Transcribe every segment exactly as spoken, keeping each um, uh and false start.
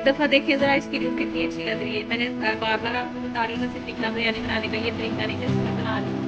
एक दफ़ा देखिए ज़रा इसकी लुक कितनी अच्छी लग रही है। मैंने बार बार आपको बता रही हूँ ना, सिर्फ टिक्का बिरयानी बनाने का ये तरीका नहीं जैसे मैं बना रही हूँ।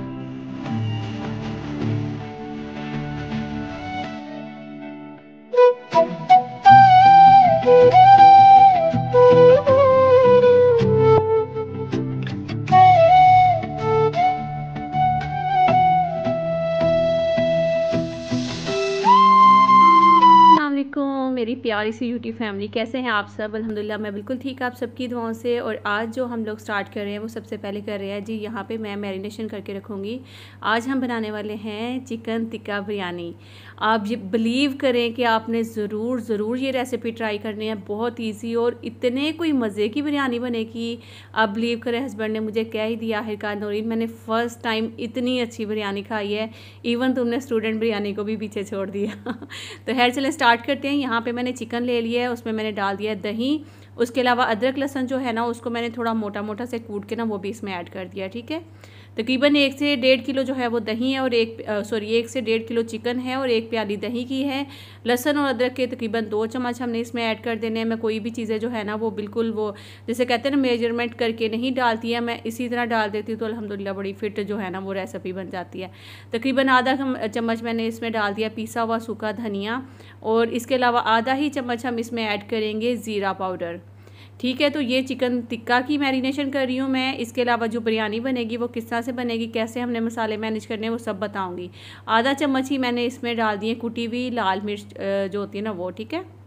अस्सलामुअलैकुम मेरी प्यारी सी यूट्यूब फैमिली, कैसे हैं आप सब। अल्हम्दुलिल्लाह मैं बिल्कुल ठीक, आप सबकी दुआओं से। और आज जो हम लोग स्टार्ट कर रहे हैं वो सबसे पहले कर रहे हैं जी, यहाँ पे मैं मैरिनेशन करके रखूँगी। आज हम बनाने वाले हैं चिकन टिक्का बिरयानी। आप ये बिलीव करें कि आपने ज़रूर ज़रूर ये रेसिपी ट्राई करनी है। बहुत ईजी और इतने कोई मज़े की बिरयानी बनेगी, आप बिलीव करें। हस्बैंड ने मुझे कह ही दिया, आखिरकार नौरीन मैंने फ़र्स्ट टाइम इतनी अच्छी बिरयानी खाई है, इवन तुमने स्टूडेंट बिरयानी को भी पीछे छोड़ दिया। तो खैर चलें स्टार्ट करते हैं। यहाँ पे मैंने चिकन ले लिया है, उसमें मैंने डाल दिया है दही। उसके अलावा अदरक लहसुन जो है ना, उसको मैंने थोड़ा मोटा मोटा से कूट के ना वो भी इसमें ऐड कर दिया। ठीक है, तकरीबन एक से डेढ़ किलो जो है वो दही है और एक सॉरी एक से डेढ़ किलो चिकन है और एक प्याली दही की है। लहसुन और अदरक के तकरीबन दो चम्मच हमने इसमें ऐड कर देने हैं। मैं कोई भी चीज़ें जो है ना वो बिल्कुल वो जैसे कहते हैं ना मेजरमेंट करके नहीं डालती है, मैं इसी तरह डाल देती हूँ, तो अल्हम्दुलिल्लाह बड़ी फिट जो है ना वो रेसिपी बन जाती है। तकरीबन आधा चम्मच मैंने इसमें डाल दिया पिसा हुआ सूखा धनिया, और इसके अलावा आधा ही चम्मच हम इसमें ऐड करेंगे ज़ीरा पाउडर। ठीक है, तो ये चिकन टिक्का की मैरिनेशन कर रही हूँ मैं। इसके अलावा जो बिरयानी बनेगी वो किस तरह से बनेगी, कैसे हमने मसाले मैनेज करने हैं, वो सब बताऊँगी। आधा चम्मच ही मैंने इसमें डाल दी है कुटी हुई लाल मिर्च जो होती है ना वो। ठीक है,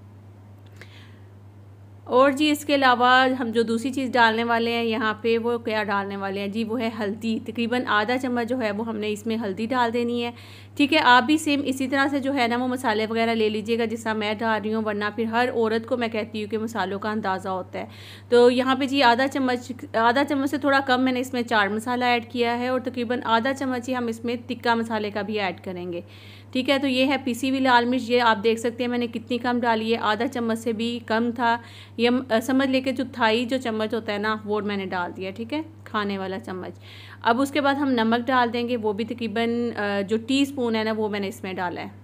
और जी इसके अलावा हम जो दूसरी चीज़ डालने वाले हैं यहाँ पे, वो क्या डालने वाले हैं जी, वो है हल्दी। तकरीबन आधा चम्मच जो है वो हमने इसमें हल्दी डाल देनी है। ठीक है, आप भी सेम इसी तरह से जो है ना वो मसाले वगैरह ले लीजिएगा जिस तरह मैं डाल रही हूँ, वरना फिर हर औरत को मैं कहती हूँ कि मसालों का अंदाज़ा होता है। तो यहाँ पे जी आधा चम्मच आधा चम्मच से थोड़ा कम मैंने इसमें चाट मसाला ऐड किया है, और तकरीबन आधा चम्मच ही हम इसमें टिक्का मसाले का भी ऐड करेंगे। ठीक है, तो ये है पिसी हुई लाल मिर्च, ये आप देख सकते हैं मैंने कितनी कम डाली है, आधा चम्मच से भी कम था। ये समझ लेके जो थाई जो चम्मच होता है ना वो मैंने डाल दिया। ठीक है, खाने वाला चम्मच। अब उसके बाद हम नमक डाल देंगे, वो भी तकरीबन जो टीस्पून है ना वो मैंने इसमें डाला है।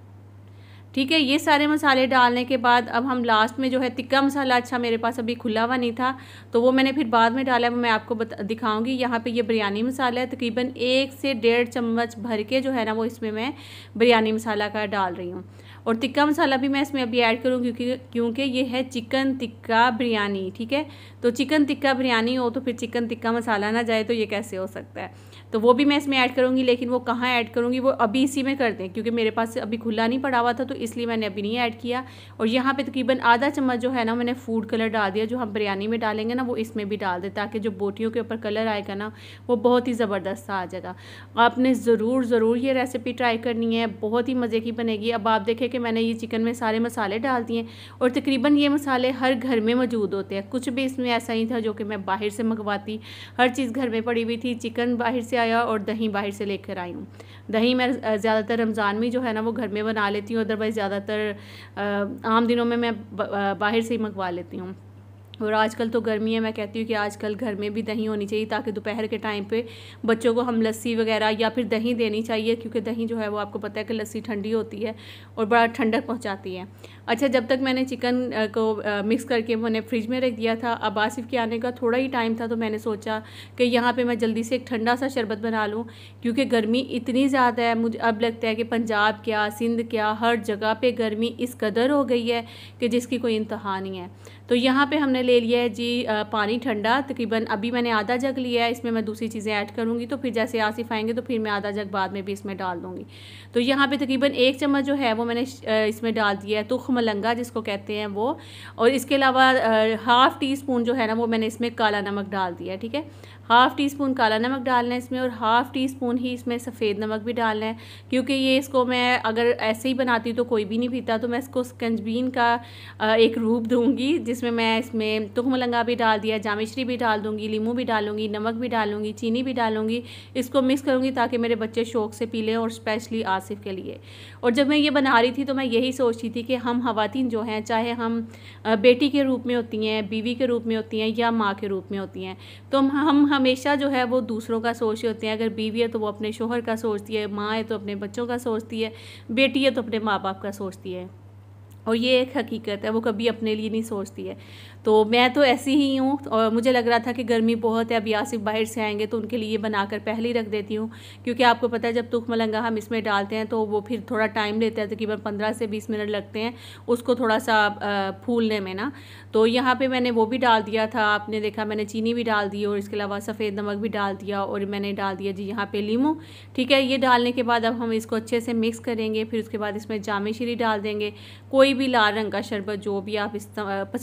ठीक है, ये सारे मसाले डालने के बाद अब हम लास्ट में जो है टिक्का मसाला, अच्छा मेरे पास अभी खुला हुआ नहीं था तो वो मैंने फिर बाद में डाला है, वो मैं आपको बता दिखाऊंगी। यहाँ पे ये बिरयानी मसाला है, तकरीबन एक से डेढ़ चम्मच भर के जो है ना वो इसमें मैं बिरयानी मसाला का डाल रही हूँ। और टिक्का मसाला भी मैं इसमें अभी ऐड करूँगी क्योंकि क्योंकि ये है चिकन टिक्का बिरयानी। ठीक है, तो चिकन टिक्का बिरयानी हो तो फिर चिकन टिक्का मसाला ना जाए तो ये कैसे हो सकता है। तो वो भी मैं इसमें ऐड करूँगी, लेकिन वो कहाँ ऐड करूँगी वो अभी इसी में कर दें, क्योंकि मेरे पास अभी खुला नहीं पड़ा हुआ था तो इसलिए मैंने अभी नहीं ऐड किया। और यहाँ पे तकरीबन आधा चम्मच जो है ना मैंने फूड कलर डाल दिया, जो हम बिरयानी में डालेंगे ना वो इसमें भी डाल दें, ताकि जो बोटियों के ऊपर कलर आएगा ना वो बहुत ही ज़बरदस्त आ जाएगा। आपने ज़रूर ज़रूर ये रेसिपी ट्राई करनी है, बहुत ही मज़े की बनेगी। अब आप देखें कि मैंने ये चिकन में सारे मसाले डाल दिए, और तकरीबन ये मसाले हर घर में मौजूद होते हैं, कुछ भी इसमें ऐसा नहीं था जो कि मैं बाहर से मंगवाती। हर चीज़ घर में पड़ी हुई थी, चिकन बाहर से आया और दही बाहर से लेकर आई हूँ। दही मैं ज़्यादातर रमज़ान में जो है ना वो घर में बना लेती हूँ, अदरवाइज़ ज़्यादातर आम दिनों में मैं बाहर से ही मंगवा लेती हूँ। और आजकल तो गर्मी है, मैं कहती हूँ कि आजकल घर में भी दही होनी चाहिए, ताकि दोपहर के टाइम पे बच्चों को हम लस्सी वगैरह या फिर दही देनी चाहिए, क्योंकि दही जो है वो आपको पता है कि लस्सी ठंडी होती है और बड़ा ठंडक पहुँचाती है। अच्छा, जब तक मैंने चिकन को मिक्स करके मैंने फ्रिज में रख दिया था, अब आसिफ के आने का थोड़ा ही टाइम था तो मैंने सोचा कि यहाँ पर मैं जल्दी से एक ठंडा सा शरबत बना लूँ, क्योंकि गर्मी इतनी ज़्यादा है। मुझे अब लगता है कि पंजाब क्या सिंध क्या हर जगह पर गर्मी इस कदर हो गई है कि जिसकी कोई इंतहा नहीं है। तो यहाँ पे हमने ले लिया है जी पानी ठंडा, तकरीबन अभी मैंने आधा जग लिया है, इसमें मैं दूसरी चीज़ें ऐड करूँगी तो फिर जैसे आसिफ आएंगे तो फिर मैं आधा जग बाद में भी इसमें डाल दूँगी। तो यहाँ पे तकरीबन एक चम्मच जो है वो मैंने इसमें डाल दिया है तुख मलंगा जिसको कहते हैं वो, और इसके अलावा हाफ़ टी स्पून जो है ना वो मैंने इसमें काला नमक डाल दिया है। ठीक है, हाफ़ टी स्पून काला नमक डालना है इसमें, और हाफ़ टी स्पून ही इसमें सफ़ेद नमक भी डालना है, क्योंकि ये इसको मैं अगर ऐसे ही बनाती तो कोई भी नहीं पीता, तो मैं इसको स्कंजबीन का एक रूप दूंगी, जिसमें मैं इसमें तुख मलंगा भी डाल दिया, जामिश्री भी डाल दूंगी, लीमू भी डालूंगी, नमक भी डालूंगी, चीनी भी डालूंगी। इसको मिक्स करूंगी ताकि मेरे बच्चे शौक़ से पी लें, और स्पेशली आसिफ के लिए। और जब मैं ये बना रही थी तो मैं यही सोचती थी कि हम ख़वातीन जो हैं, चाहे हम बेटी के रूप में होती हैं, बीवी के रूप में होती हैं या माँ के रूप में होती हैं, तो हम हमेशा जो है वो दूसरों का सोचते होते हैं। अगर बीवी है तो वो अपने शोहर का सोचती है, माँ है तो अपने बच्चों का सोचती है, बेटी है तो अपने माँ बाप का सोचती है। और ये एक हकीकत है, वो कभी अपने लिए नहीं सोचती है। तो मैं तो ऐसी ही हूँ, और मुझे लग रहा था कि गर्मी बहुत है, अभी आसिफ बाहर से आएंगे तो उनके लिए बनाकर पहले ही रख देती हूँ, क्योंकि आपको पता है जब तुख मलंगा हम इसमें डालते हैं तो वो फिर थोड़ा टाइम लेता है, तकरीबन पंद्रह से बीस मिनट लगते हैं उसको थोड़ा सा फूलने में ना। तो यहाँ पे मैंने वो भी डाल दिया था, आपने देखा मैंने चीनी भी डाल दी और इसके अलावा सफ़ेद नमक भी डाल दिया, और मैंने डाल दिया जी यहाँ पे लीमू। ठीक है, ये डालने के बाद अब हम इसको अच्छे से मिक्स करेंगे। फिर उसके बाद इसमें जामे शीरी डाल देंगे, कोई भी लाल रंग का शरबत जो भी आप इस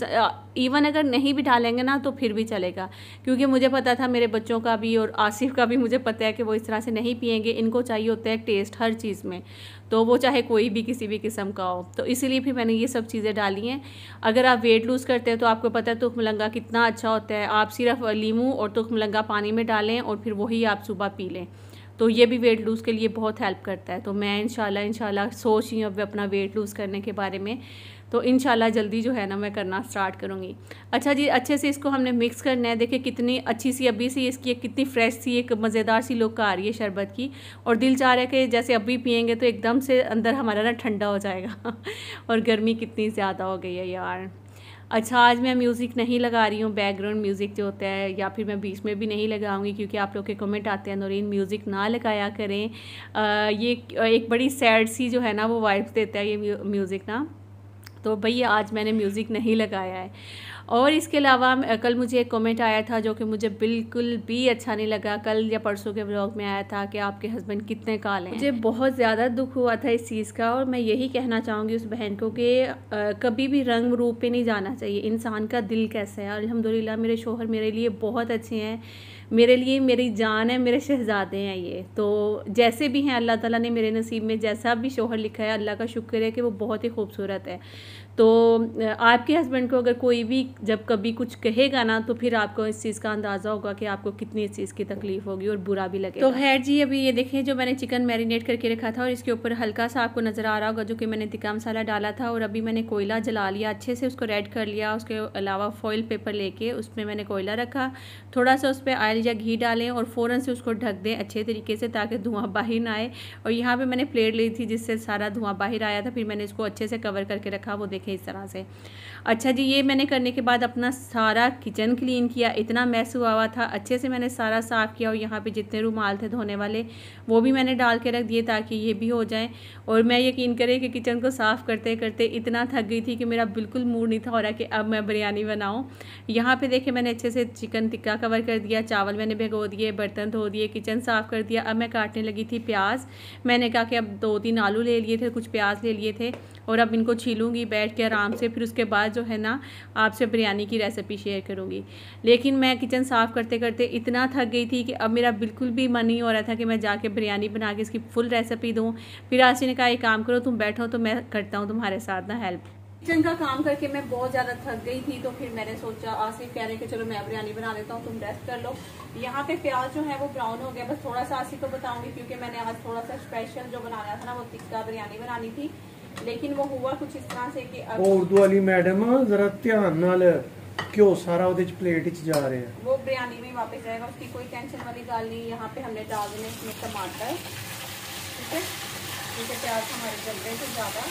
इवन अगर नहीं भी डालेंगे ना तो फिर भी चलेगा, क्योंकि मुझे पता था मेरे बच्चों का भी और आसिफ का भी मुझे पता है कि वो इस तरह से नहीं पियेंगे, इनको चाहिए होता है टेस्ट हर चीज़ में, तो वो चाहे कोई भी किसी भी किस्म का हो। तो इसीलिए फिर मैंने ये सब चीज़ें डाली हैं। अगर आप वेट लूज़ करते हैं तो आपको पता है तुख मलंगा कितना अच्छा होता है, आप सिर्फ लीमू और तुख मलंगा पानी में डालें और फिर वही आप सुबह पी लें, तो ये भी वेट लूज़ के लिए बहुत हेल्प करता है। तो मैं इंशाल्लाह इंशाल्लाह सोच रही हूँ अब अपना वेट लूज़ करने के बारे में, तो इंशाल्लाह जल्दी जो है ना मैं करना स्टार्ट करूँगी। अच्छा जी, अच्छे से इसको हमने मिक्स करना है। देखिए कितनी अच्छी सी अभी सी इसकी कितनी फ्रेश सी एक मज़ेदार सी लुक आ रही है शरबत की, और दिल चाह रहा है कि जैसे अभी पियेंगे तो एकदम से अंदर हमारा ना ठंडा हो जाएगा और गर्मी कितनी ज़्यादा हो गई है यार। अच्छा, आज मैं म्यूज़िक नहीं लगा रही हूँ, बैकग्राउंड म्यूज़िक जो होता है, या फिर मैं बीच में भी नहीं लगाऊंगी, क्योंकि आप लोग के कमेंट आते हैं नौरीन म्यूज़िक ना लगाया करें। आ, ये एक बड़ी सैड सी जो है ना वो वाइब्स देता है ये म्यूज़िक ना, तो भैया आज मैंने म्यूज़िक नहीं लगाया है। और इसके अलावा कल मुझे एक कमेंट आया था जो कि मुझे बिल्कुल भी अच्छा नहीं लगा, कल या परसों के व्लॉग में आया था कि आपके हस्बैंड कितने काले हैं। मुझे बहुत ज़्यादा दुख हुआ था इस चीज़ का, और मैं यही कहना चाहूँगी उस बहन को कि कभी भी रंग रूप पे नहीं जाना चाहिए, इंसान का दिल कैसा है। अल्हम्दुलिल्लाह मेरे शोहर मेरे लिए बहुत अच्छे हैं, मेरे लिए मेरी जान है, मेरे शहजादे हैं ये, तो जैसे भी हैं अल्लाह ताला ने मेरे नसीब में जैसा भी शोहर लिखा है, अल्लाह का शुक्र है कि वो बहुत ही खूबसूरत है। तो आपके हस्बैंड को अगर कोई भी जब कभी कुछ कहेगा ना तो फिर आपको इस चीज़ का अंदाज़ा होगा कि आपको कितनी इस चीज़ की तकलीफ़ होगी और बुरा भी लगेगा। तो खैर जी, अभी ये देखें जो मैंने चिकन मैरिनेट करके रखा था और इसके ऊपर हल्का सा आपको नज़र आ रहा होगा जो कि मैंने तिक्का मसाला डाला था, और अभी मैंने कोयला जला लिया, अच्छे से उसको रेड कर लिया। उसके अलावा फॉइल पेपर लेके उसमें मैंने कोयला रखा, थोड़ा सा उस पर ऑयल या घी डालें और फ़ौरन से उसको ढक दें अच्छे तरीके से ताकि धुआँ बाहर ना आए। और यहाँ पर मैंने प्लेट ली थी जिससे सारा धुआँ बाहर आया था, फिर मैंने इसको अच्छे से कवर करके रखा, वो देखें इस तरह से। अच्छा जी, ये मैंने करने के बाद अपना सारा किचन क्लीन किया, इतना मैस हुआ हुआ था, अच्छे से मैंने सारा साफ़ किया, और यहाँ पे जितने रुमाल थे धोने वाले वो भी मैंने डाल के रख दिए ताकि ये भी हो जाए। और मैं यकीन करें कि किचन को साफ़ करते करते इतना थक गई थी कि मेरा बिल्कुल मूड नहीं था हो रहा कि अब मैं बिरयानी बनाऊँ। यहाँ पे देखे मैंने अच्छे से चिकन टिक्का कवर कर दिया, चावल मैंने भिगो दिए, बर्तन धो दिए, किचन साफ़ कर दिया। अब मैं काटने लगी थी प्याज, मैंने कहा कि अब दो तीन आलू ले लिए थे, कुछ प्याज ले लिए थे, और अब इनको छीलूँगी बैठ के आराम से, फिर उसके बाद जो है ना आपसे बिरयानी की रेसिपी शेयर करूँगी। लेकिन मैं किचन साफ़ करते करते इतना थक गई थी कि अब मेरा बिल्कुल भी मन नहीं हो रहा था कि मैं जाके बिरयानी बना के इसकी फुल रेसिपी दूँ। फिर आसिफ ने कहा एक काम करो, तुम बैठो तो मैं करता हूँ तुम्हारे साथ ना हेल्प। किचन का काम करके मैं बहुत ज़्यादा थक गई थी, तो फिर मैंने सोचा, आसिफ कह रहे कि चलो मैं बिरयानी बना लेता हूँ, तुम रेस्ट कर लो। यहाँ पे प्याज जो है वो ब्राउन हो गया, बस थोड़ा सा आसिफ को बताऊँगी क्योंकि मैंने आज थोड़ा सा स्पेशल जो बनाना था ना वो टिक्का बिरयानी बनानी थी, लेकिन वो हुआ कुछ इस तरह से कि अब उर्दू वाली मैडम जरा ध्यान नाल क्यों सारा ਉਹਦੇ ਚ प्लेट ਚ जा रहे हैं, वो बिरयानी में वापस जाएगा, उसकी कोई टेंशन वाली बात नहीं। यहाँ पे हमने डाल देने इसमें टमाटर, ठीक है, क्योंकि प्याज हमारे जल रहे थे ज़्यादा,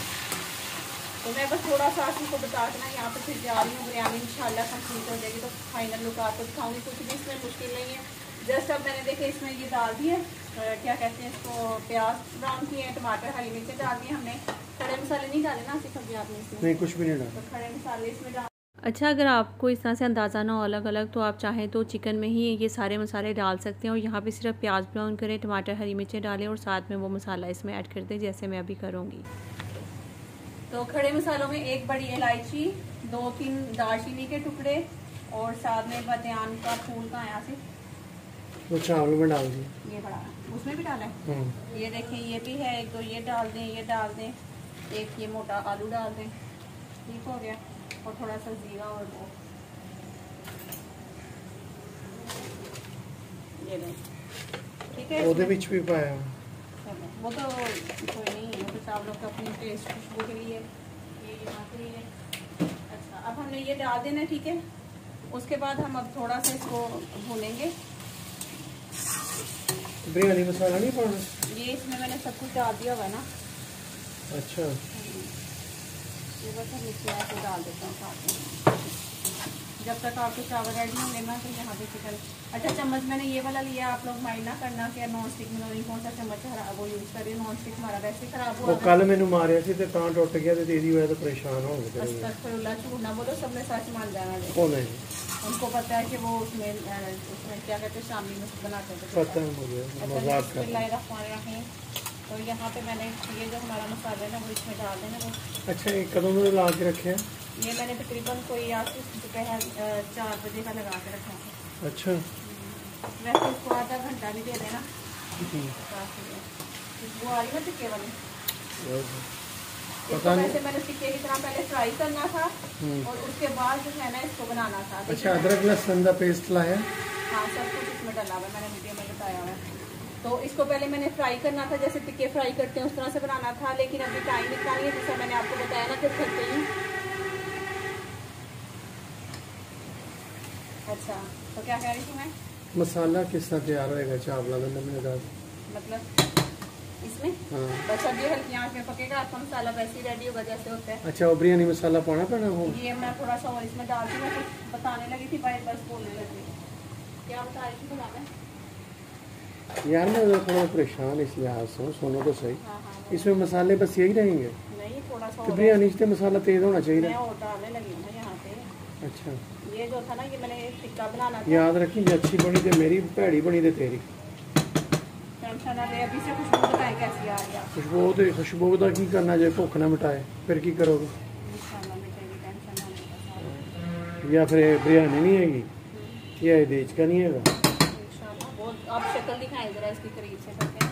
तो मैं बस थोड़ा सा आपको बता देना यहाँ पे फिर जा रही हूँ। बिरयानी इंशाल्लाह कंप्लीट हो जाएगी तो फाइनल लुक आपको दिखाऊंगी, कुछ भी इसमें मुश्किल नहीं है। जस्ट अब मैंने देखे इसमें ये डाल दिए, क्या कहते हैं इसको, प्याज ब्राउन किए, टमाटर हरी मिर्चें डाल दिए हमने, खड़े मसाले नहीं डाले ना सिर्फ सब्जी आपने इसमें, नहीं कुछ भी नहीं डाला, तो खड़े मसाले इसमें डाल। अच्छा, अगर आपको इस तरह से अंदाज़ा ना हो अलग अलग, तो आप चाहें तो चिकन में ही ये सारे मसाले डाल सकते हैं, और यहाँ पे सिर्फ प्याज ब्राउन करें, टमाटर हरी मिर्चें डालें और साथ में वो मसाला इसमें ऐड कर दें जैसे मैं अभी करूँगी। तो खड़े मसालों में एक बड़ी इलायची, दो तीन दालचीनी के टुकड़े, और साथ में बदाम का फूल का यहाँ से वो चावल में डाल दिए, ये बड़ा उसमें भी डाला है, ये देखें ये भी है, एक दो ये डाल दें, ये डाल दें, एक ये मोटा आलू डाल दें, ठीक हो गया, और थोड़ा सा जीरा, और वो ये लें, ठीक है, ਉਹਦੇ ਵਿੱਚ ਵੀ ਪਾਇਆ, वो तो कोई नहीं, वो तो सब लोग अपनी टेस्ट खुशबू के लिए, ये यहाँ के लिए। अच्छा, अब हमने ये डाल देना, ठीक है, उसके बाद हम अब थोड़ा सा इसको भूनेंगे। बिरयानी मसाला नहीं पाना, ये इसमें मैंने सब कुछ डाल दिया हुआ ना। अच्छा, ये बस हम इसमें ऐसे डाल देते हैं साथ में। जब तक आपके चावल रेडी होंगे ना तो यहाँ पे चिकन। अच्छा चम्मच मैंने ये वाला लिया, आप लोग माइंड ना करना कि नॉन स्टिक में नहीं, कौन सा चम्मच वो यूज़ कर रही है, नॉन स्टिक हमारा वैसे खराब हुआ। कल मैंने मारे थे तो टूट गया तो तेरी वजह से परेशान हो गए। अस्तगफिरुल्लाह, झूठ ना बोलो, सबने सच मान जाना है। कौन है? उनको पता है कि वो उसमें उसमें क्या कहते हैं शामी में बनाते थे। पता है मुझे, मजाक कर रहे हैं। तो यहाँ पे मैंने ये जो हमारा मसाला है ना वो इसमें डाल देना वो। अच्छा, एक कदम में ला के रखे हैं? ये मैंने तकरीबन कोई आज दोपहर चार बजे का लगा के रखा है। अच्छा, वैसे इसको आधा घंटा भी दे देना। वो आ रही है टिक्के वाली, पता नहीं। वैसे मैंने टिक्के की तरह पहले फ्राई करना था और उसके बाद जो है ना इसको बनाना था। अच्छा, अदरक लहसुन का पेस्ट लाया? हाँ, सब कुछ इसमें डाला हुआ है, मैंने वीडियो में बताया हुआ है। तो इसको पहले मैंने फ्राई करना था, जैसे टिक्के फ्राई करते हैं उस तरह से बनाना था, लेकिन अभी टाइम इतना नहीं है, जैसा मैंने आपको बताया ना जब घर पे ही। अच्छा, तो क्या कह रही थी मैं? मसाला किस तरह तैयार होएगा चावल का? मतलब इसमें हाँ। बस अब ये हल्की आंच में पकेगा, आपका मसाला वैसे ही रेडी होगा जैसे होता है। अच्छा, वो बिरयानी मसाला पाना पड़ना हो? ये मैं थोड़ा सा और इसमें डाल दी, मैं कुछ बताने लगी थी, भाई बस बोलने लगी। क्या बता रही थी बताना? यार मैं थोड़ा परेशान इस लिहाज से, सुनो तो सही। हाँ, हाँ, इसमें मसाले बस यही रहेंगे? नहीं, थोड़ा सा तो बिरयानी से मसाला तेज होना चाहिए। मैं और डालने लगी हूँ यहाँ पे। अच्छा, ये जो था ना, ये मैंने टिक्का बनाना था। याद रखी, जो अच्छी बनी तो मेरी, भैड़ी बनी तो तेरी। टेंशन ना ले, अभी से खुशबू बताएं कैसी आ रही है। खुशबू तो खुशबू का की करना, जो भुख ना मिटाए फिर की करोगे? इंशाल्लाह मिटेगी, टेंशन ना ले। या फिर बिरयानी नहीं हैगी, या देज का नहीं है? आप शक्ल दिखाएं जरा इसकी करीब से करके।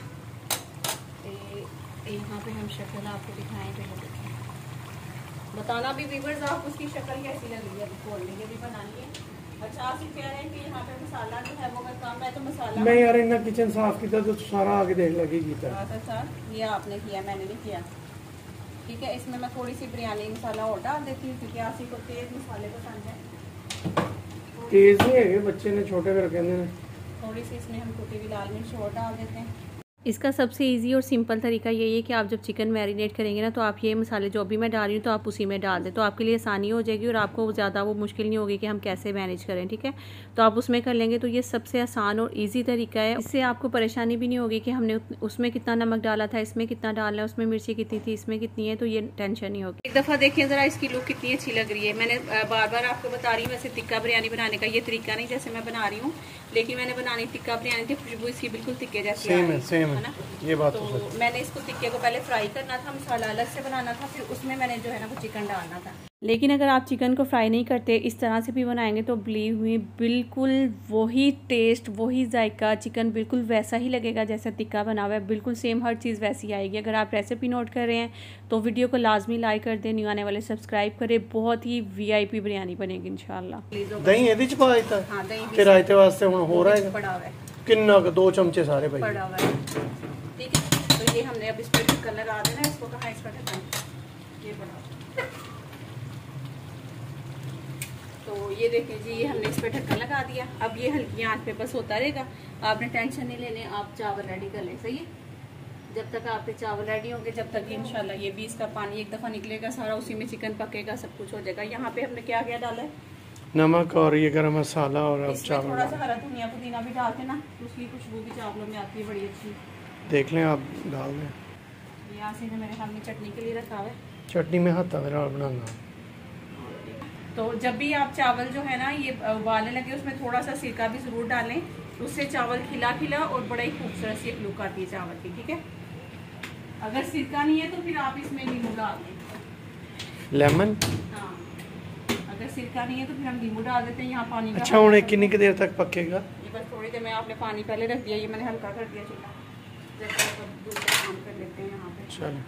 यहाँ पे हम शक्ल आपको दिखाएं, पहले बताना भी व्यूअर्स आप उसकी शक्ल कैसी लग रही है, खोलने के भी बनानी है। अच्छा, आप कह रहे हैं कि यहाँ पे मसाला जो है वो अगर कम है तो मसाला मैं यार इन्ना किचन साफ किया तो सारा आगे देख लगी किया। अच्छा, ये आपने किया, मैंने नहीं किया। ठीक है, इसमें मैं थोड़ी सी बिरयानी मसाला और डाल देती हूँ क्योंकि आसी को तेज मसाले पसंद है। तेज नहीं है, बच्चे ने छोटे कर कहने थोड़ी सी इसमें हम कुटी हुई लाल मिर्च और डाल देते हैं। इसका सबसे इजी और सिंपल तरीका यही है कि आप जब चिकन मैरिनेट करेंगे ना तो आप ये मसाले जो भी मैं डाल रही हूँ तो आप उसी में डाल दें, तो आपके लिए आसानी हो जाएगी और आपको ज़्यादा वो मुश्किल नहीं होगी कि हम कैसे मैनेज करें। ठीक है, तो आप उसमें कर लेंगे तो ये सबसे आसान और इजी तरीका है। इससे आपको परेशानी भी नहीं होगी कि हमने उसमें कितना नमक डाला था, इसमें कितना डालना है, उसमें मिर्ची कितनी थी, इसमें कितनी है, तो ये टेंशन नहीं होगी। एक दफ़ा देखें ज़रा इसकी लुक कितनी अच्छी लग रही है। मैंने बार बार आपको बता रही हूँ, वैसे टिक्का बिरयानी बनाने का ये तरीका नहीं जैसे मैं बना रही हूँ, लेकिन मैंने बनानी टिक्का बिरयानी थी, खुशबू इसकी बिल्कुल टिक्के जैसी है ना। ये बात तो मैंने इसको टिक्के को पहले फ्राई करना था, मसाला अलग से बनाना था, फिर उसमें मैंने जो है ना वो चिकन डालना था। लेकिन अगर आप चिकन को फ्राई नहीं करते, इस तरह से भी बनाएंगे तो बिलीव मी बिल्कुल वही टेस्ट, वही जायका, चिकन बिल्कुल वैसा ही लगेगा जैसा टिक्का बना हुआ है, बिल्कुल सेम हर चीज़ वैसी आएगी। अगर आप रेसिपी नोट कर रहे हैं तो वीडियो को लाजमी लाइक कर दें, न्यू आने वाले सब्सक्राइब करें, बहुत ही वी आई पी बिरयानी बनेगी इंशाल्लाह। दही ये च पाया था? हाँ, दही फिर रायते वास्ते हुण हो रहा है पड़ा हुआ है, किन्ना दो चमचे सारे भाई पड़ा हुआ है। ठीक है, तो ये हमने अब इस पर ढक्कन लगा देना, इसको कहाँ इसका ढक्कन ये बना। तो ये देखें जी, ये हमने इस पर ढक्कन लगा दिया। अब ये हल्की आंच पे बस होता रहेगा, आपने टेंशन नहीं लेने, आप चावल रेडी कर लें। सही है, जब तक आपके चावल रेडी होंगे जब तक इंशाल्लाह ये भी इसका पानी एक दफ़ा निकलेगा सारा, उसी में चिकन पकेगा, सब कुछ हो जाएगा। यहाँ पे हमने क्या क्या डाला है, नमक और ये गरम मसाला और अब चावल थोड़ा सा हरा धनिया पुदीना भी डालते ना, तो उसकी खुशबू भी चावलों में आती है बड़ी अच्छी। देख लें आप डाल दें। यहाँ से मेरे हाथ में चटनी के लिए रखा हुआ है, चटनी में हाथ मेरा बनाना। तो जब भी आप चावल जो है ना ये उबालने लगे उसमें थोड़ा सा सिरका भी ज़रूर डालें, उससे चावल खिला खिला और बड़ा ही खूबसूरत सी एक लुक आती है चावल की। ठीक है, अगर सिरका नहीं है तो फिर आप इसमें नींबू डाल दें, लेमन। हाँ, अगर सिरका नहीं है तो फिर हम नींबू डाल देते हैं। यहाँ पानी का अच्छा, उन्हें कितनी देर तक पकेगा? ये बस थोड़ी देर में, आपने पानी पहले रख दिया, ये मैंने हल्का कर दिया चूल्हा, जैसे दूसरा काम कर लेते हैं यहाँ पे। चलो,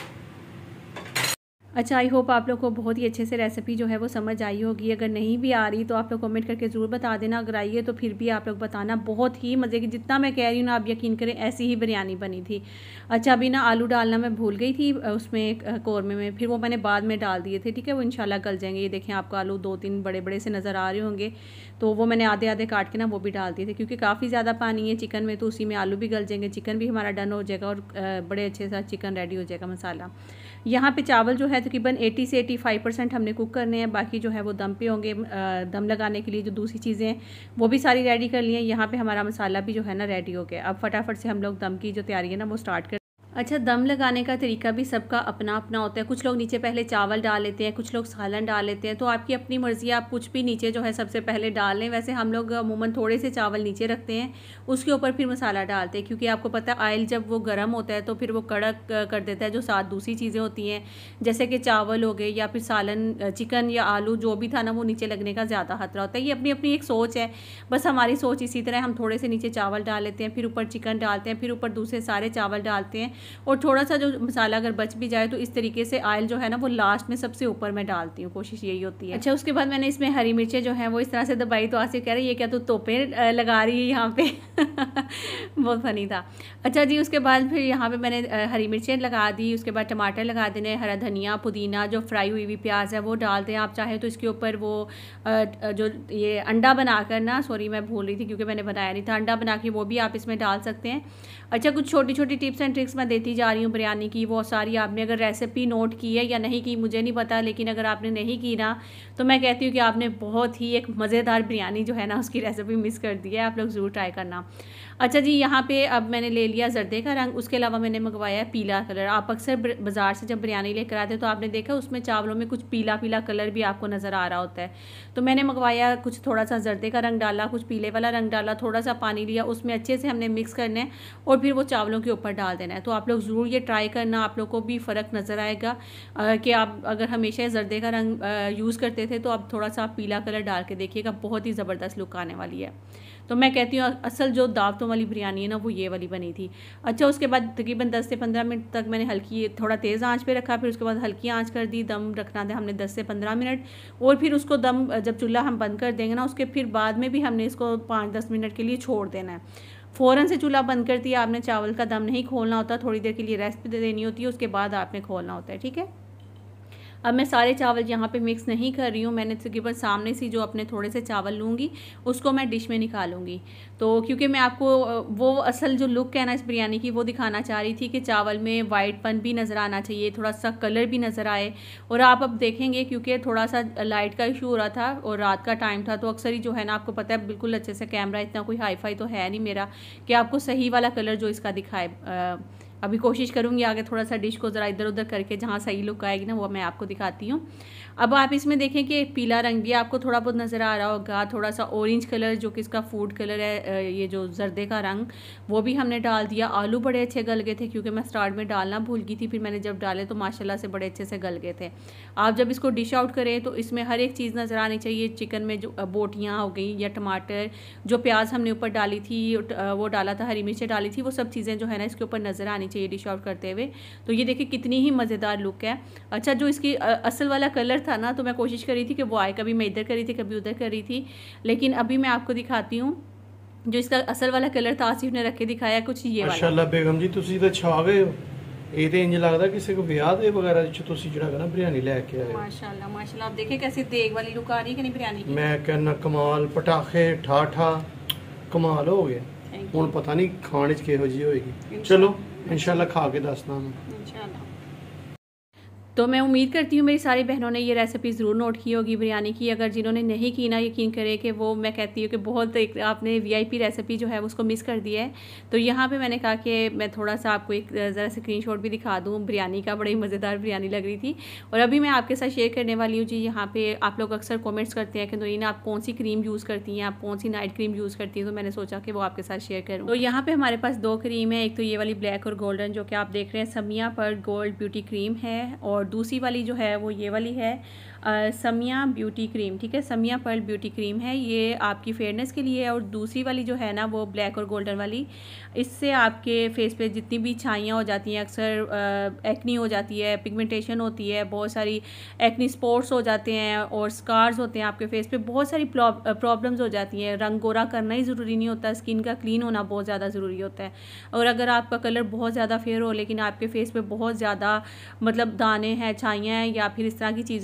अच्छा, आई होप आप लोग को बहुत ही अच्छे से रेसिपी जो है वो समझ आई होगी। अगर नहीं भी आ रही तो आप लोग कमेंट करके ज़रूर बता देना, अगर आई है तो फिर भी आप लोग बताना। बहुत ही मज़े की, जितना मैं कह रही हूँ ना आप यकीन करें ऐसी ही बिरयानी बनी थी। अच्छा, अभी ना आलू डालना मैं भूल गई थी उसमें कौरमे में, फिर वो मैंने बाद में डाल दिए थे। ठीक है, वो इंशाल्लाह गल जाएंगे। ये देखें, आपको आलू दो तीन बड़े बड़े से नज़र आ रहे होंगे, तो वो मैंने आधे आधे काट के ना वो भी डाल दिए थे, क्योंकि काफ़ी ज़्यादा पानी है चिकन में, तो उसी में आलू भी गल जाएंगे, चिकन भी हमारा डन हो जाएगा और बड़े अच्छे से चिकन रेडी हो जाएगा मसाला। यहाँ पे चावल जो है तकरीबन अस्सी से पचासी परसेंट हमने कुक करने हैं, बाकी जो है वो दम पे होंगे। दम लगाने के लिए जो दूसरी चीज़ें हैं वो भी सारी रेडी कर ली हैं। यहाँ पे हमारा मसाला भी जो है ना रेडी हो गया। अब फटाफट से हम लोग दम की जो तैयारी है ना वो स्टार्ट कर। अच्छा, दम लगाने का तरीका भी सबका अपना अपना होता है। कुछ लोग नीचे पहले चावल डाल लेते हैं, कुछ लोग सालन डाल लेते हैं, तो आपकी अपनी मर्ज़ी, आप कुछ भी नीचे जो है सबसे पहले डाल लें। वैसे हम लोग अमूमन थोड़े से चावल नीचे रखते हैं, उसके ऊपर फिर मसाला डालते हैं, क्योंकि आपको पता है ऑयल जब वो गर्म होता है तो फिर वो कड़क कर देता है जो साथ दूसरी चीज़ें होती हैं, जैसे कि चावल हो गए या फिर सालन, चिकन या आलू जो भी था ना, वो नीचे लगने का ज़्यादा खतरा होता है। ये अपनी अपनी एक सोच है, बस हमारी सोच इसी तरह। हम थोड़े से नीचे चावल डाल लेते हैं, फिर ऊपर चिकन डालते हैं, फिर ऊपर दूसरे सारे चावल डालते हैं, और थोड़ा सा जो मसाला अगर बच भी जाए तो इस तरीके से ऑयल जो है ना वो लास्ट में सबसे ऊपर मैं डालती हूँ, कोशिश यही होती है। अच्छा, उसके बाद मैंने इसमें हरी मिर्चें जो हैं वो इस तरह से दबाई, तो आसिफ कह रहे ये क्या तू तोपे लगा रही है यहाँ पे बहुत फनी था। अच्छा जी, उसके बाद फिर यहाँ पे मैंने हरी मिर्चें लगा दी, उसके बाद टमाटर लगा देने, हरा धनिया, पुदीना, जो फ्राई हुई हुई प्याज है वो डाल दें। आप चाहें तो इसके ऊपर वो जो ये अंडा बनाकर ना, सॉरी मैं भूल रही थी क्योंकि मैंने बनाया नहीं था, अंडा बना के वो भी आप इसमें डाल सकते हैं। अच्छा, कुछ छोटी छोटी टिप्स एंड ट्रिक्स मैं देती जा रही हूँ बिरयानी की, वो सारी आपने अगर रेसिपी नोट की है या नहीं की मुझे नहीं पता, लेकिन अगर आपने नहीं की ना तो मैं कहती हूँ कि आपने बहुत ही एक मज़ेदार बिरयानी जो है ना उसकी रेसिपी मिस कर दी है। आप लोग ज़रूर ट्राई करना। अच्छा जी, यहाँ पे अब मैंने ले लिया जर्दे का रंग, उसके अलावा मैंने मंगवाया है पीला कलर। आप अक्सर बाज़ार से जब बिरयानी लेकर आते हो तो आपने देखा उसमें चावलों में कुछ पीला पीला कलर भी आपको नज़र आ रहा होता है, तो मैंने मंगवाया कुछ, थोड़ा सा जर्दे का रंग डाला, कुछ पीले वाला रंग डाला, थोड़ा सा पानी लिया, उसमें अच्छे से हमने मिक्स करना है और फिर वो चावलों के ऊपर डाल देना है। तो आप लोग ज़रूर ये ट्राई करना, आप लोग को भी फ़र्क नज़र आएगा कि आप अगर हमेशा जर्दे का रंग यूज़ करते थे तो अब थोड़ा सा पीला कलर डाल के देखिएगा, बहुत ही ज़बरदस्त लुक आने वाली है। तो मैं कहती हूँ असल जो दावतों वाली बिरयानी है ना वो ये वाली बनी थी। अच्छा, उसके बाद तकरीबन दस से पंद्रह मिनट तक मैंने हल्की, थोड़ा तेज़ आंच पे रखा, फिर उसके बाद हल्की आंच कर दी। दम रखना था हमने दस से पंद्रह मिनट, और फिर उसको दम जब चूल्हा हम बंद कर देंगे ना उसके फिर बाद में भी हमने इसको पाँच दस मिनट के लिए छोड़ देना है। फ़ौरन से चूल्हा बंद कर दिया आपने, चावल का दम नहीं खोलना होता, थोड़ी देर के लिए रेस्ट भी देनी होती है, उसके बाद आपने खोलना होता है, ठीक है। अब मैं सारे चावल यहाँ पे मिक्स नहीं कर रही हूँ, मैंने तकरीबन सामने से जो अपने थोड़े से चावल लूँगी उसको मैं डिश में निकालूंगी, तो क्योंकि मैं आपको वो असल जो लुक है ना इस बिरयानी की वो दिखाना चाह रही थी कि चावल में वाइटपन भी नज़र आना चाहिए, थोड़ा सा कलर भी नज़र आए। और आप अब देखेंगे क्योंकि थोड़ा सा लाइट का इशू हो रहा था और रात का टाइम था, तो अक्सर ही जो है ना आपको पता है बिल्कुल अच्छे से कैमरा इतना कोई हाई फाई तो है नहीं मेरा कि आपको सही वाला कलर जो इसका दिखाए। अभी कोशिश करूँगी आगे थोड़ा सा डिश को ज़रा इधर उधर करके जहाँ सही लुक आएगी ना वो मैं आपको दिखाती हूँ। अब आप इसमें देखें कि पीला रंग भी आपको थोड़ा बहुत नज़र आ रहा होगा, थोड़ा सा ऑरेंज कलर जो कि इसका फूड कलर है, ये जो जर्दे का रंग वो भी हमने डाल दिया। आलू बड़े अच्छे गल गए थे क्योंकि मैं स्टार्ट में डालना भूल गई थी, फिर मैंने जब डाले तो माशाल्लाह से बड़े अच्छे से गल गए थे। आप जब इसको डिश आउट करें तो इसमें हर एक चीज़ नज़र आनी चाहिए। चिकन में जो बोटियाँ हो गई या टमाटर, जो प्याज हमने ऊपर डाली थी वो डाला था, हरी मिर्चें डाली थी, वो सब चीज़ें जो है ना इसके ऊपर नज़र आनी चाहिए डिश आउट करते हुए। तो ये देखिए कितनी ही मज़ेदार लुक है। अच्छा, जो इसकी असल वाला कलर था ना तो मैं कोशिश कर रही थी कि वो आए, कभी मैं इधर कर रही थी कभी उधर कर रही थी, लेकिन अभी मैं आपको दिखाती हूँ जो इसका असल वाला कलर था। आसिफ ने रख के दिखाया कुछ ये वाला। माशाल्लाह बेगम जी तुसी तो छा गए हो, ਇਹ ਤੇ ਇੰਜ ਲੱਗਦਾ ਕਿਸੇ ਕੋ ਵਿਆਹ ਦੇ ਵਗੈਰਾ ਵਿੱਚ ਤੁਸੀਂ ਜਿਹੜਾ ਹੈ ਨਾ ਬਿਰਿਆਨੀ ਲੈ ਕੇ ਆਏ। माशाल्लाह माशाल्लाह, आप देखिए कैसे देग वाली लुक आ रही है कि नहीं बिरयानी की। मैं कहना कमाल, पटाखे ਠਾਠਾ कमाल हो गया। ਹੁਣ पता नहीं खाने च ਕਿਹੋ ਜੀ होएगी। चलो इंशाल्लाह खा के दसना मैं इंशाल्लाह। तो मैं उम्मीद करती हूँ मेरी सारी बहनों ने ये रेसिपी ज़रूर नोट की होगी बिरयानी की। अगर जिन्होंने नहीं की ना यकीन करें कि वो, मैं कहती हूँ कि बहुत एक आपने वीआईपी रेसिपी जो है उसको मिस कर दिया है। तो यहाँ पे मैंने कहा कि मैं थोड़ा सा आपको एक ज़रा स्क्रीनशॉट भी दिखा दूँ बिरयानी का। बड़ी मज़ेदार बिरयानी लग रही थी और अभी मैं आपके साथ शेयर करने वाली हूँ जी। यहाँ पर आप लोग अक्सर कॉमेंट्स करते हैं कि नोरीन आप कौन सी क्रीम यूज़ करती हैं, आप कौन सी नाइट क्रीम यूज़ करती हैं, तो मैंने सोचा कि वो आपके साथ शेयर करूँ। तो यहाँ पर हमारे पास दो क्रीम है, एक तो ये वाली ब्लैक और गोल्डन जो कि आप देख रहे हैं समिया पर गोल्ड ब्यूटी क्रीम है, और दूसरी वाली जो है वो ये वाली है समिया ब्यूटी क्रीम, ठीक है, समिया पर्ल ब्यूटी क्रीम है, ये आपकी फेयरनेस के लिए है। और दूसरी वाली जो है ना वो ब्लैक और गोल्डन वाली, इससे आपके फेस पे जितनी भी छाइयाँ हो जाती हैं, अक्सर एक्नी हो जाती है, पिगमेंटेशन होती है, बहुत सारी एक्नी स्पॉट्स हो जाते हैं और स्कार्स होते हैं आपके फेस पे, बहुत सारी प्रॉब्लम्स हो जाती हैं। रंग गोरा करना ही ज़रूरी नहीं होता, स्किन का क्लीन होना बहुत ज़्यादा ज़रूरी होता है। और अगर आपका कलर बहुत ज़्यादा फेयर हो लेकिन आपके फेस पे बहुत ज़्यादा मतलब दाने हैं, छाइयाँ हैं या फिर इस तरह की चीज़ें होती हैं ना, तो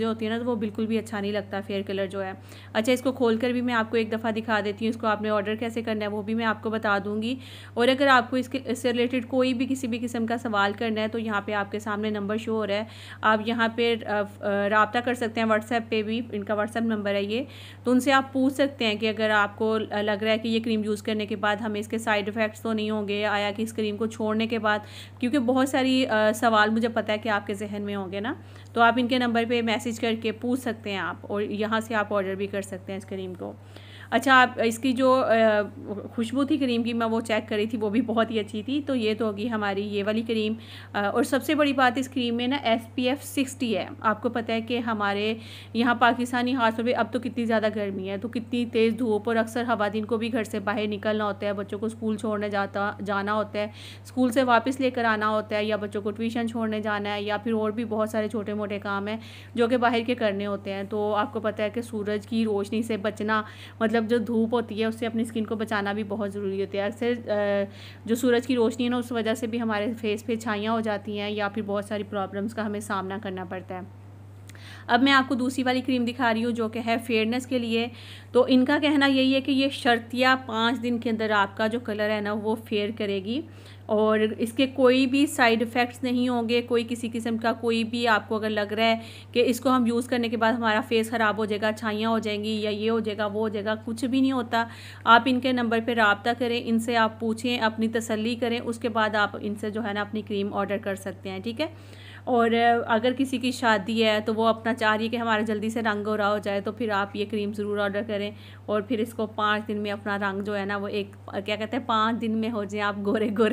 वो बिल्कुल भी अच्छा नहीं लगता फेयर कलर जो है। अच्छा, इसको खोल कर भी मैं आपको एक दफ़ा दिखा देती हूँ। इसको आपने ऑर्डर कैसे करना है वो भी मैं आपको बता दूँगी। और अगर आपको इसके इससे रिलेटेड कोई भी किसी भी किस्म का सवाल करना है तो यहाँ पर आपके सामने नंबर शो हो रहा है, आप यहाँ पर रब्ता कर सकते हैं। व्हाट्सएप पर भी इनका व्हाट्सएप नंबर है ये, तो उनसे आप पूछ सकते हैं कि अगर आपको लग रहा है कि ये क्रीम यूज़ करने के बाद हमें इसके साइड इफ़ेक्ट्स तो नहीं होंगे, आया कि इस क्रीम को छोड़ने के बाद, क्योंकि बहुत सारी आ, सवाल मुझे पता है कि आपके जहन में होंगे ना, तो आप इनके नंबर पे मैसेज करके पूछ सकते हैं आप, और यहाँ से आप ऑर्डर भी कर सकते हैं इस क्रीम को। अच्छा, आप इसकी जो खुशबू थी क्रीम की, मैं वो चेक करी थी, वो भी बहुत ही अच्छी थी। तो ये तो होगी हमारी ये वाली क्रीम। और सबसे बड़ी बात इस क्रीम में ना एस पी एफ सिक्सटी है। आपको पता है कि हमारे यहाँ पाकिस्तानी हाथ में अब तो कितनी ज़्यादा गर्मी है, तो कितनी तेज़ धूप, और अक्सर हवा दिन को भी घर से बाहर निकलना होता है, बच्चों को स्कूल छोड़ने जाता जाना होता है, स्कूल से वापस लेकर आना होता है, या बच्चों को ट्यूशन छोड़ने जाना है, या फिर और भी बहुत सारे छोटे मोटे काम हैं जो कि बाहर के करने होते हैं। तो आपको पता है कि सूरज की रोशनी से बचना, मतलब जो धूप होती है उससे अपनी स्किन को बचाना भी बहुत ज़रूरी होता है। अक्सर जो सूरज की रोशनी है ना, उस वजह से भी हमारे फेस पे छाइयाँ हो जाती हैं, या फिर बहुत सारी प्रॉब्लम्स का हमें सामना करना पड़ता है। अब मैं आपको दूसरी वाली क्रीम दिखा रही हूँ जो कि है फेयरनेस के लिए। तो इनका कहना यही है कि ये शर्तिया पाँच दिन के अंदर आपका जो कलर है ना वो फेयर करेगी, और इसके कोई भी साइड इफ़ेक्ट्स नहीं होंगे, कोई किसी किस्म का कोई भी आपको अगर लग रहा है कि इसको हम यूज़ करने के बाद हमारा फेस ख़राब हो जाएगा, छाइयाँ हो जाएंगी, या ये हो जाएगा वो हो जाएगा, कुछ भी नहीं होता। आप इनके नंबर पर रब्ता करें, इनसे आप पूछें, अपनी तसल्ली करें, उसके बाद आप इनसे जो है ना अपनी क्रीम ऑर्डर कर सकते हैं, ठीक है। और अगर किसी की शादी है तो वो अपना चाह रही है कि हमारा जल्दी से रंग गोरा हो जाए, तो फिर आप ये क्रीम ज़रूर ऑर्डर करें, और फिर इसको पाँच दिन में अपना रंग जो है ना वो एक क्या कहते हैं पाँच दिन में हो जाए आप गोरे गोरे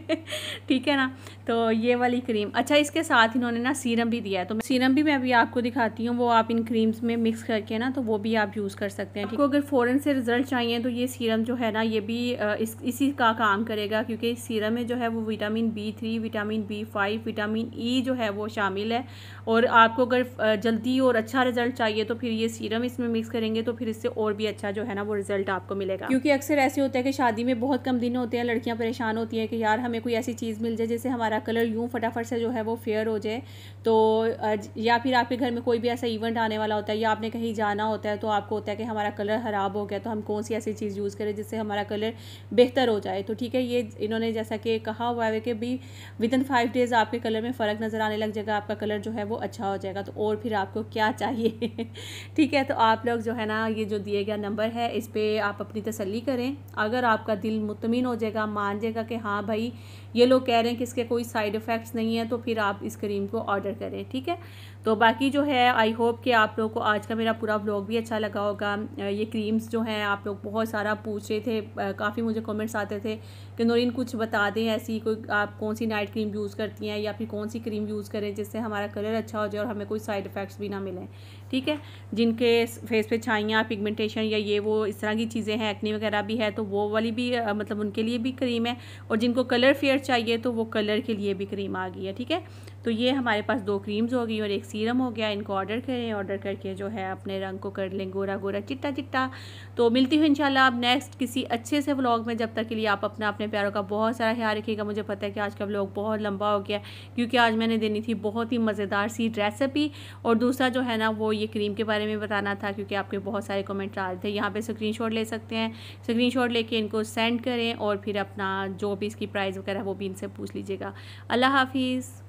ठीक है ना। तो ये वाली क्रीम। अच्छा, इसके साथ इन्होंने ना सीरम भी दिया है, तो सीरम भी मैं अभी आपको दिखाती हूँ। वो आप इन क्रीम्स में मिक्स करके ना तो वो भी आप यूज़ कर सकते हैं। आपको अगर फ़ौरन से रिज़ल्ट चाहिए तो ये सीरम जो है ना ये भी इस इसी का काम करेगा, क्योंकि इस सीरम में जो है वो vitamin B three, vitamin B five, vitamin E जो है वो शामिल है। और आपको अगर जल्दी और अच्छा रिजल्ट चाहिए तो फिर ये सीरम इसमें मिक्स करेंगे तो फिर इससे और भी अच्छा जो है ना वो रिजल्ट आपको मिलेगा। क्योंकि अक्सर ऐसे होता है कि शादी में बहुत कम दिन होते हैं, लड़कियां परेशान होती हैं कि यार हमें कोई ऐसी चीज़ मिल जाए जिससे हमारा कलर यूँ फटाफट से जो है वो फेयर हो जाए। तो या फिर आपके घर में कोई भी ऐसा इवेंट आने वाला होता है, या आपने कहीं जाना होता है, तो आपको होता है कि हमारा कलर ख़राब हो गया, तो हम कौन सी ऐसी चीज़ यूज़ करें जिससे हमारा कलर बेहतर हो जाए। तो ठीक है, ये इन्होंने जैसा कि कहा हुआ है कि भी विद इन फाइव डेज़ आपके कलर में फ़र्क नज़र आने लग जाएगा, आपका कलर जो है वो अच्छा हो जाएगा। तो और फिर आपको क्या चाहिए ठीक है। तो आप लोग जो है ना ये जो दिए गया नंबर है इस पर आप अपनी तसल्ली करें। अगर आपका दिल मुतमिन हो जाएगा, मान जाएगा कि हाँ भाई ये लोग कह रहे हैं कि इसके कोई साइड इफ़ेक्ट्स नहीं है, तो फिर आप इस क्रीम को ऑर्डर करें, ठीक है। तो बाकी जो है आई होप कि आप लोगों को आज का मेरा पूरा व्लॉग भी अच्छा लगा होगा। ये क्रीम्स जो हैं आप लोग बहुत सारा पूछ रहे थे, काफ़ी मुझे कमेंट्स आते थे कि नूरीन कुछ बता दें ऐसी कोई, आप कौन सी नाइट क्रीम यूज़ करती हैं, या फिर कौन सी क्रीम यूज़ करें जिससे हमारा कलर अच्छा हो जाए और हमें कोई साइड इफ़ेक्ट्स भी ना मिलें, ठीक है। जिनके फेस पे छाइयाँ, पिगमेंटेशन या ये वो इस तरह की चीज़ें हैं, एक्ने वगैरह भी है, तो वो वाली भी मतलब उनके लिए भी क्रीम है। और जिनको कलर फेयर चाहिए तो वो कलर के लिए भी क्रीम आ गई है, ठीक है। तो ये हमारे पास दो क्रीम्स हो गई और एक सीरम हो गया। इनको ऑर्डर करें, ऑर्डर करके जो है अपने रंग को कर लें गोरा गोरा, चिट्टा चिट्टा। तो मिलती हूँ इंशाल्लाह अब नेक्स्ट किसी अच्छे से व्लॉग में। जब तक के लिए आप अपना अपने प्यारों का बहुत सारा ख्याल रखिएगा। मुझे पता है कि आज का व्लॉग बहुत लंबा हो गया, क्योंकि आज मैंने देनी थी बहुत ही मज़ेदार सी रेसिपी, और दूसरा जो है ना वो ये क्रीम के बारे में बताना था, क्योंकि आपके बहुत सारे कमेंट आ रहे थे। यहाँ पर स्क्रीनशॉट ले सकते हैं, स्क्रीनशॉट लेके इनको सेंड करें, और फिर अपना जो भी इसकी प्राइस वगैरह वो भी इनसे पूछ लीजिएगा। अल्लाह हाफिज़।